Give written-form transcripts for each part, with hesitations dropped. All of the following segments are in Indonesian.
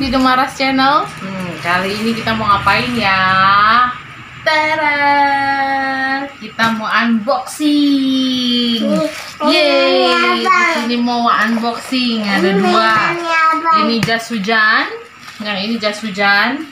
di Gemaras Channel. Kali ini kita mau ngapain ya? Tada! Kita mau unboxing. Yeay! Di sini mau unboxing. Ada dua. Ini jas hujan. Yang ini jas hujan.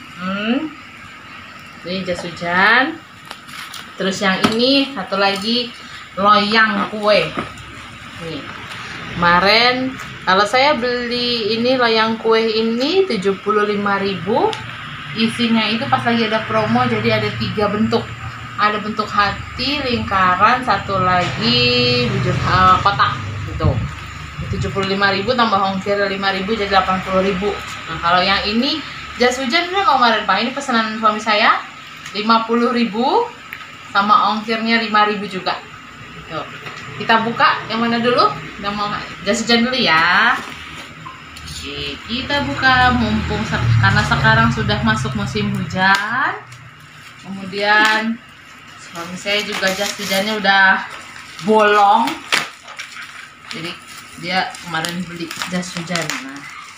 Ini jas hujan. Terus yang ini satu lagi loyang kue. Nih. Kemarin kalau saya beli ini loyang kue ini 75.000. Isinya itu pas lagi ada promo, jadi ada 3 bentuk. Ada bentuk hati, lingkaran, satu lagi bujur kotak gitu. 75.000 tambah ongkir 5.000 jadi 80.000. Nah, kalau yang ini jas hujan udah kemarin Pak, ini pesanan suami saya 50.000 sama ongkirnya 5.000 juga. Tuh. Kita buka yang mana dulu? Udah mau jas hujan dulu ya. Oke, kita buka mumpung karena sekarang sudah masuk musim hujan. Kemudian suami saya juga jas hujannya udah bolong. Jadi dia kemarin beli jas hujan. Nah,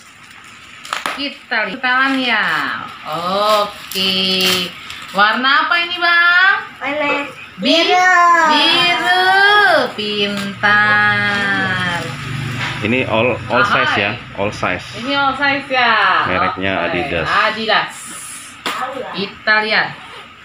kita lihat ya. Oke. Warna apa ini, Bang? Warna biru. Pintar. Ini all size ya, all size. Ini all size ya. Mereknya Adidas. Adidas. Kita lihat.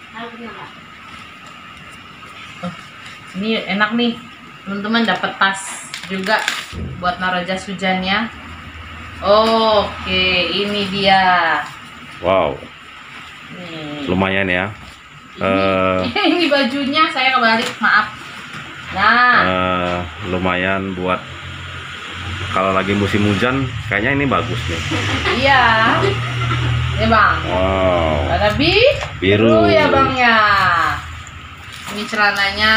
Ini enak nih, teman-teman, dapat tas juga buat naruh jas hujannya. Oke, ini dia. Wow. Lumayan ya. Ini bajunya saya kebalik, maaf. Nah, lumayan buat kalau lagi musim hujan, kayaknya ini bagus nih. Iya. Ya Bang. Wow. Ada biru ya Bang ya. Ini celananya.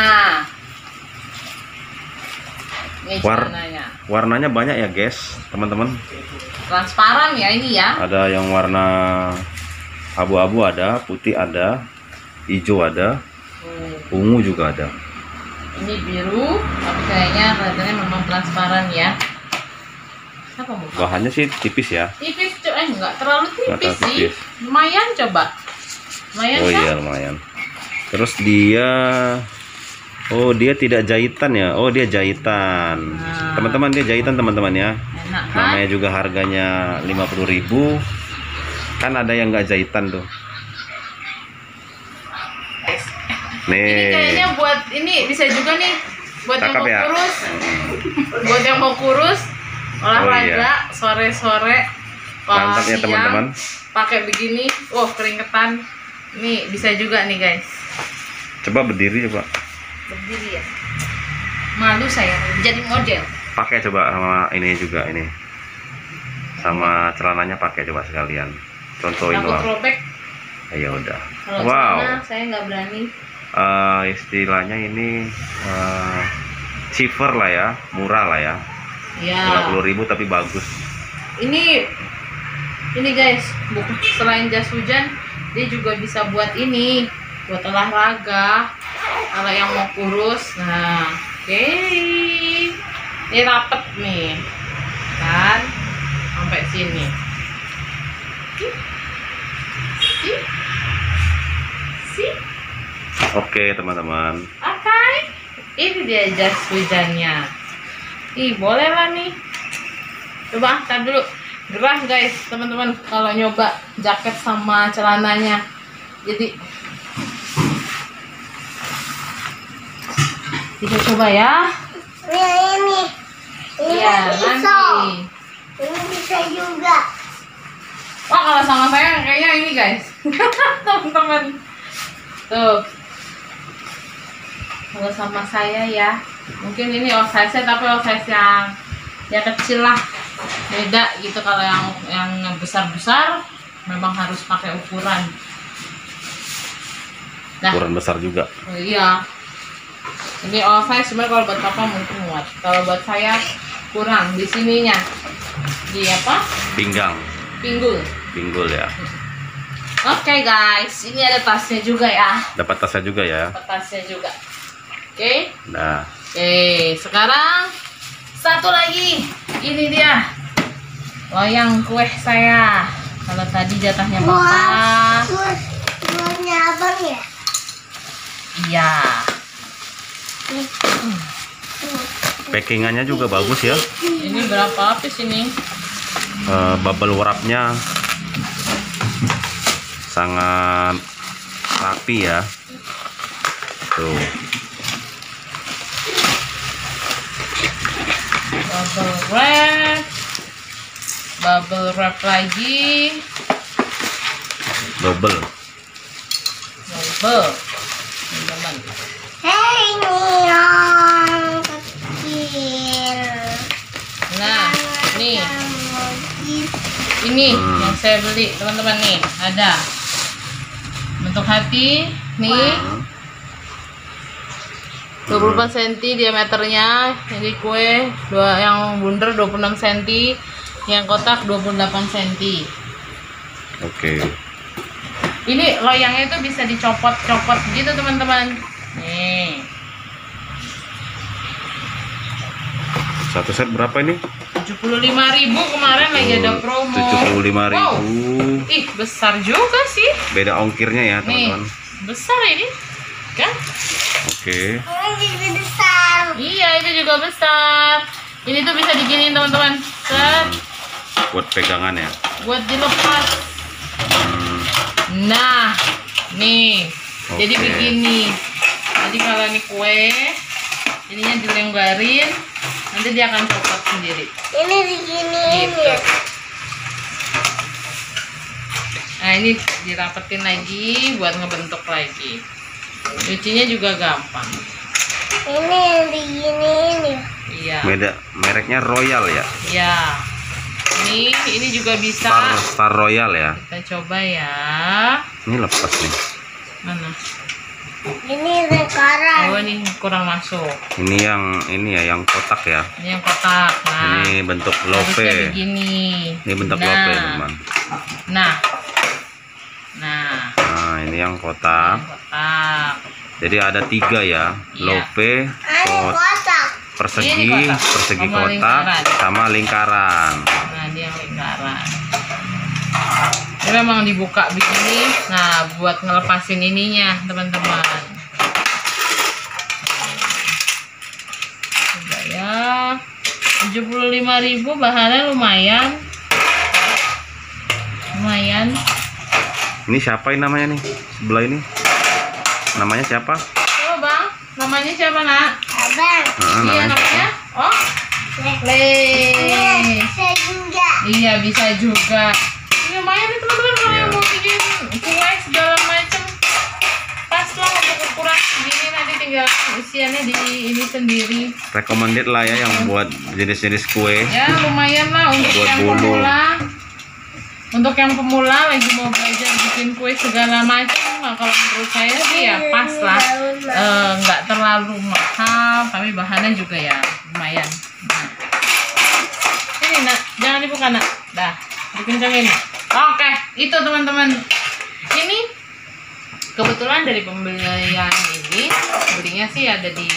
Ini celananya. Warnanya banyak ya guys, teman-teman. Transparan ya ini ya. Ada yang warna abu-abu ada, putih ada, hijau ada, ungu juga ada. Ini biru, tapi kayaknya kelihatannya memang transparan ya. Apa mau? Bahannya sih tipis ya. Tipis, enggak terlalu tipis sih. Tipis. Lumayan coba. Lumayan Oh kan? iya lumayan. Terus dia, oh dia tidak jahitan ya. Oh dia jahitan. Nah. Teman-teman dia jahitan teman-teman ya. Enak kan? Namanya juga harganya 50.000. Kan ada yang nggak jahitan tuh. Ini Nih. kayaknya buat ini bisa juga nih buat yang Cakep mau ya? kurus. Buat yang mau kurus olahraga sore-sore. Mantap ya siang, teman-teman. pakai begini, keringetan. Nih bisa juga nih guys. Coba berdiri coba. Berdiri ya. Malu saya jadi model. Pakai coba sama ini juga ini. Sama celananya pakai coba sekalian. Contohin Takut doang. robek. Ya udah. Kalau Wow. celana saya nggak berani. Istilahnya ini cheaper lah ya, murah lah ya. Ya. 50.000 tapi bagus. Ini guys, selain jas hujan, dia juga bisa buat ini, buat olahraga. Kalau yang mau kurus, nah, oke. Ini rapet nih, kan? Sampai sini. Oke teman-teman. Oke, ini dia jas hujannya. Ih, boleh lah nih. Coba angkat dulu. Gerah guys, teman-teman, kalau nyoba jaket sama celananya. Jadi kita coba ya. Ini Iya, bisa. nanti. Ini bisa juga. Wah, kalau sama saya kayaknya ini guys. Teman-teman. Tuh. Kalau sama saya ya, mungkin ini oversize tapi oversize yang ya kecil lah. Beda gitu, kalau yang besar-besar memang harus pakai ukuran. Nah, Ukuran besar juga. oh iya. Ini oversize sebenarnya kalau buat papa mungkin muat. Kalau buat saya kurang di sininya. Di apa? Pinggang. Pinggul ya. Oke guys, ini ada tasnya juga ya. Dapat tasnya juga ya. Dapat tasnya juga. Oke. Nah, Oke, sekarang satu lagi. Ini dia loyang kue saya. Kalau tadi jatahnya Wah, papa. buahnya abang ya? Iya. Packingannya juga bagus ya. Ini berapa piece ini? Bubble wrapnya sangat rapi ya. Tuh. Bubble wrap lagi. Double. Teman-teman. Hei, ini yang kecil. Nah, nih. Gitu. Ini yang saya beli, teman-teman nih. Ada bentuk hati nih. 24 cm diameternya. Jadi kue yang bundar 26 cm, yang kotak 28 cm. Oke. Ini loyangnya itu bisa dicopot-copot gitu, teman-teman. Nih. Satu set berapa ini? 75.000 kemarin lagi ada promo. 75.000. Wow. Ih, besar juga sih. Beda ongkirnya ya, Nih, teman-teman. besar ini. Kan? Oke. Ini juga besar. Iya, itu juga besar. Ini tuh bisa diginiin, teman-teman. Set, Buat pegangan ya. buat dilepas. Nah, nih. Jadi Oke. begini. Jadi kalau ini kue, ininya dilenggarin, nanti dia akan copot sendiri. Ini diginiin Gitu. ya. Nah, ini dirapetin lagi buat ngebentuk lagi. Cucinya juga gampang. Ini yang diginiin ya. Iya. Beda mereknya Royal ya. Ya. Ini juga bisa. Star Royal ya. Kita coba ya. Ini lepas nih. Mana? Ini lingkaran. Oh, ini kurang masuk. Ini ya, yang kotak ya. Ini yang kotak. Nah, Ini bentuk harusnya lope. begini. Ini bentuk Nah. lope, teman. Nah. Nah, Nah, ini yang kotak. yang kotak. Jadi ada 3 ya. Iya. Lope, Ini kotak. persegi, Ini kotak. persegi Sama kotak, lingkaran. sama lingkaran. Nah, dia yang lingkaran. Ini memang dibuka begini. Nah, buat ngelepasin ininya, teman-teman. Coba ya. 75.000, bahannya lumayan. Lumayan. Ini siapa ini namanya nih? Sebelah ini. Namanya siapa? Coba, Bang. Namanya siapa, Nak? Abang. Nah, Iya, namanya. namanya? Oh, Le. Ini bisa juga. Iya, bisa juga. Ini lumayan nih, teman-teman, kalau Iya. mau bikin kue segala macam. Pas lah untuk ukuran segini, nanti tinggal isiannya di ini sendiri. Recommended lah ya yang buat jenis-jenis kue. Ya, lumayan lah untuk Buat yang bolu. pemula. Untuk yang pemula lagi mau belajar bikin kue segala macam, nah, kalau menurut saya sih ya pas lah. Nggak terlalu mahal, tapi bahannya juga ya lumayan. Nah. Ini, Nak, jangan dibuka, Nak. Dah, dikencangin. Oke, itu teman-teman. Ini kebetulan dari pembelian ini, belinya sih ada di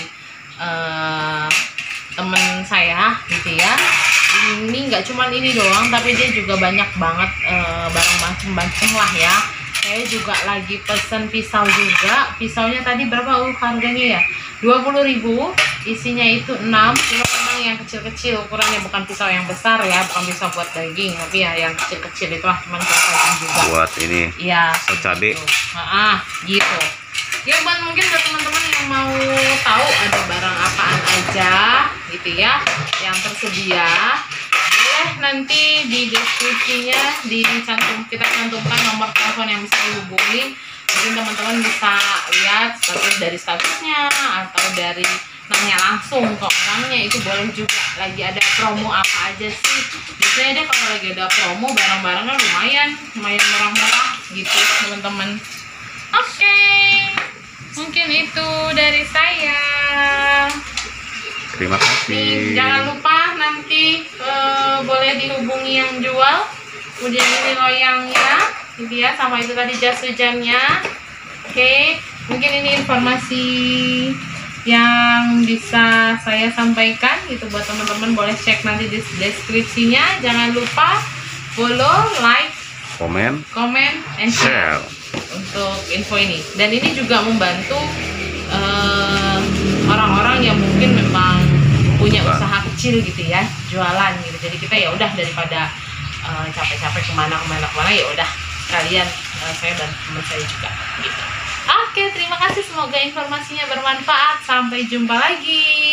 temen saya gitu ya. Ini nggak cuman ini doang, tapi dia juga banyak banget barang macem-macem lah ya. Saya juga lagi pesen pisau juga. Pisaunya tadi berapa harganya ya? 20.000. Isinya itu 6. Cuma memang yang kecil-kecil ukurannya, bukan pisau yang besar ya, bukan pisau buat daging, tapi ya yang kecil-kecil itu lah, cuman buat daging juga. Buat ini. Iya. cabai. Gitu. Gitu. Ya, mungkin buat teman-teman yang mau tahu ada barang apaan aja gitu ya yang tersedia, boleh nanti di deskripsinya kita cantumkan nomor telepon yang bisa dihubungi. Mungkin teman-teman bisa lihat dari statusnya atau dari nanya langsung ke orangnya, itu boleh juga. Lagi ada promo apa aja sih? Biasanya deh kalau lagi ada promo barang-barangnya lumayan murah-murah gitu, teman-teman. Oke, mungkin itu dari saya. Terima kasih. Jangan lupa nanti boleh dihubungi yang jual. Kemudian ini loyangnya, gitu ya, sama itu tadi jas hujannya. Oke, mungkin ini informasi yang bisa saya sampaikan gitu buat teman-teman. Boleh cek nanti di deskripsinya. Jangan lupa follow, like, komen, and share share. untuk info ini. Dan ini juga membantu orang-orang yang mungkin memang punya usaha kecil gitu ya, jualan gitu. Jadi kita ya udah daripada capek-capek kemana ya udah kalian saya bantu teman saya juga gitu. Oke, terima kasih, semoga informasinya bermanfaat. Sampai jumpa lagi.